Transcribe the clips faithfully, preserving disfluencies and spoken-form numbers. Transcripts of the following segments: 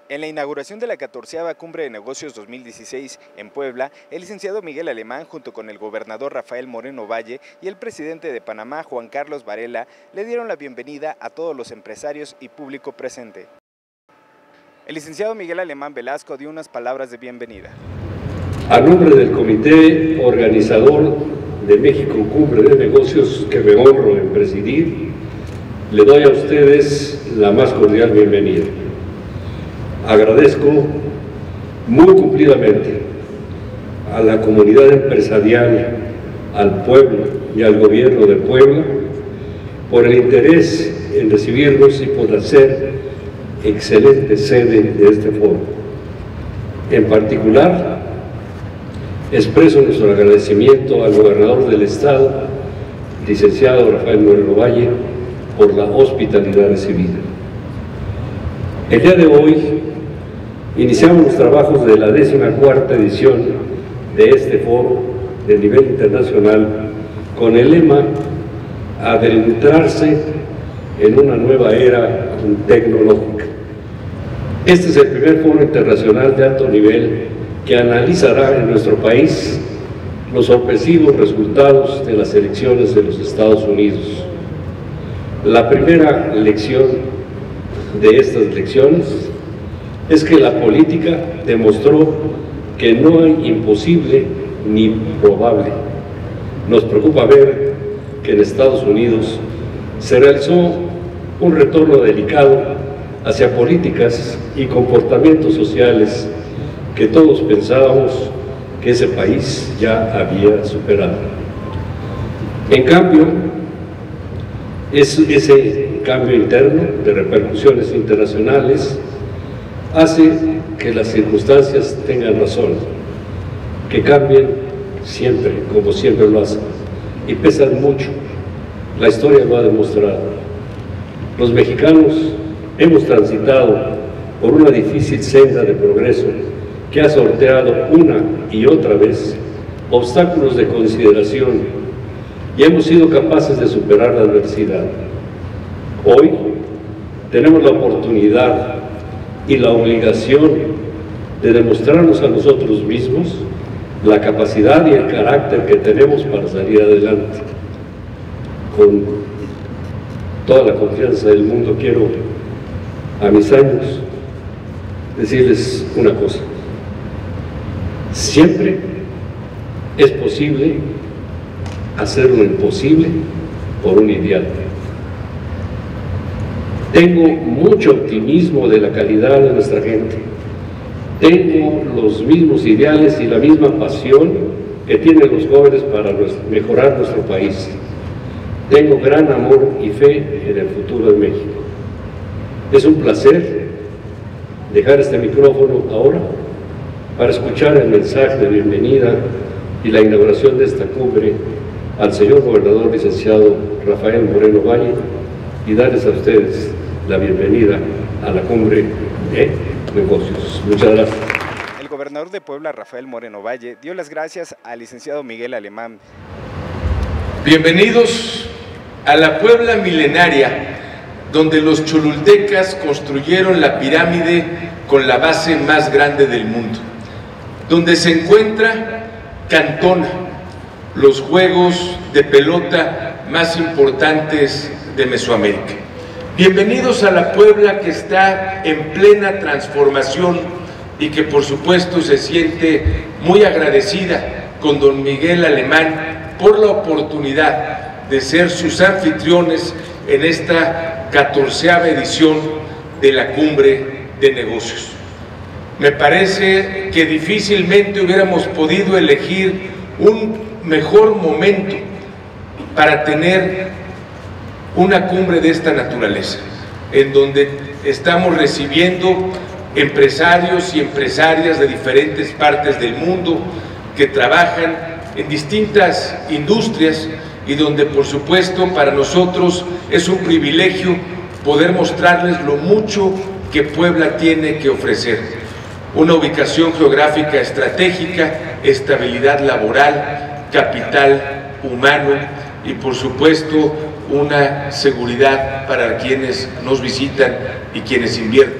En la inauguración de la catorceava Cumbre de Negocios dos mil dieciséis en Puebla, el licenciado Miguel Alemán, junto con el gobernador Rafael Moreno Valle y el presidente de Panamá, Juan Carlos Varela, le dieron la bienvenida a todos los empresarios y público presente. El licenciado Miguel Alemán Velasco dio unas palabras de bienvenida. A nombre del comité organizador de México Cumbre de Negocios, que me honro en presidir, le doy a ustedes la más cordial bienvenida. Agradezco muy cumplidamente a la comunidad empresarial, al pueblo y al gobierno de Puebla por el interés en recibirnos y por hacer excelente sede de este foro. En particular, expreso nuestro agradecimiento al gobernador del estado, licenciado Rafael Moreno Valle, por la hospitalidad recibida. El día de hoy iniciamos los trabajos de la décima cuarta edición de este foro de nivel internacional con el lema adentrarse en una nueva era tecnológica. Este es el primer foro internacional de alto nivel que analizará en nuestro país los sorpresivos resultados de las elecciones de los Estados Unidos. La primera lección de estas elecciones es que la política demostró que no hay imposible ni probable. Nos preocupa ver que en Estados Unidos se realizó un retorno delicado hacia políticas y comportamientos sociales que todos pensábamos que ese país ya había superado. En cambio, es ese cambio interno de repercusiones internacionales hace que las circunstancias tengan razón, que cambien siempre, como siempre lo hacen, y pesan mucho. La historia lo ha demostrado. Los mexicanos hemos transitado por una difícil senda de progreso que ha sorteado una y otra vez obstáculos de consideración y hemos sido capaces de superar la adversidad. Hoy tenemos la oportunidad y la obligación de demostrarnos a nosotros mismos la capacidad y el carácter que tenemos para salir adelante. Con toda la confianza del mundo quiero, a mis años, decirles una cosa. Siempre es posible hacer lo imposible por un ideal. Tengo mucho optimismo de la calidad de nuestra gente. Tengo los mismos ideales y la misma pasión que tienen los jóvenes para mejorar nuestro país. Tengo gran amor y fe en el futuro de México. Es un placer dejar este micrófono ahora para escuchar el mensaje de bienvenida y la inauguración de esta cumbre al señor gobernador licenciado Rafael Moreno Valle y darles a ustedes la bienvenida a la Cumbre de Negocios. Muchas gracias. El gobernador de Puebla, Rafael Moreno Valle, dio las gracias al licenciado Miguel Alemán. Bienvenidos a la Puebla milenaria, donde los cholultecas construyeron la pirámide con la base más grande del mundo, donde se encuentra Cantona, los juegos de pelota más importantes de Mesoamérica. Bienvenidos a la Puebla que está en plena transformación y que por supuesto se siente muy agradecida con don Miguel Alemán por la oportunidad de ser sus anfitriones en esta catorceava edición de la Cumbre de Negocios. Me parece que difícilmente hubiéramos podido elegir un mejor momento para tener una cumbre de esta naturaleza, en donde estamos recibiendo empresarios y empresarias de diferentes partes del mundo que trabajan en distintas industrias y donde por supuesto para nosotros es un privilegio poder mostrarles lo mucho que Puebla tiene que ofrecer. Una ubicación geográfica estratégica, estabilidad laboral, capital humano y por supuesto una seguridad para quienes nos visitan y quienes invierten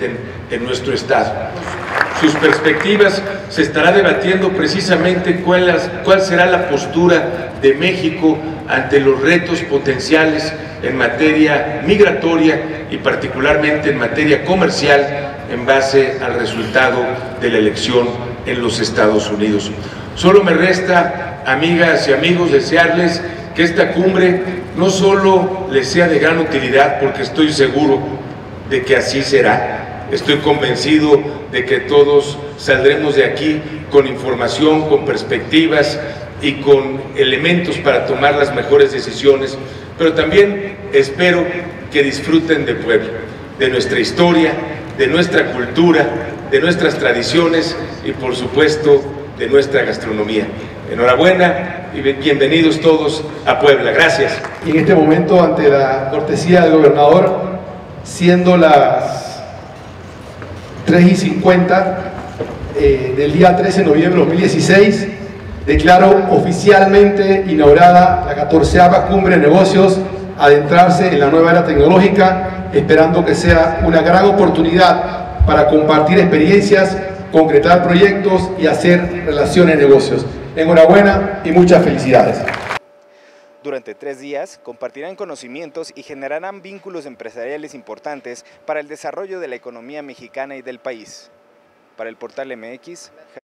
en nuestro estado. Sus perspectivas se estará debatiendo precisamente cuál, es, cuál será la postura de México ante los retos potenciales en materia migratoria y particularmente en materia comercial en base al resultado de la elección en los Estados Unidos. Solo me resta, amigas y amigos, desearles que esta cumbre no solo les sea de gran utilidad, porque estoy seguro de que así será. Estoy convencido de que todos saldremos de aquí con información, con perspectivas y con elementos para tomar las mejores decisiones, pero también espero que disfruten de Puebla, de nuestra historia, de nuestra cultura, de nuestras tradiciones y por supuesto de nuestra gastronomía. Enhorabuena y bienvenidos todos a Puebla. Gracias. Y en este momento, ante la cortesía del gobernador, siendo las tres y cincuenta eh, del día trece de noviembre de dos mil dieciséis, declaro oficialmente inaugurada la catorceava Cumbre de Negocios, adentrarse en la nueva era tecnológica, esperando que sea una gran oportunidad para compartir experiencias, concretar proyectos y hacer relaciones de negocios. Enhorabuena y muchas felicidades. Durante tres días compartirán conocimientos y generarán vínculos empresariales importantes para el desarrollo de la economía mexicana y del país. Para el Portal M X,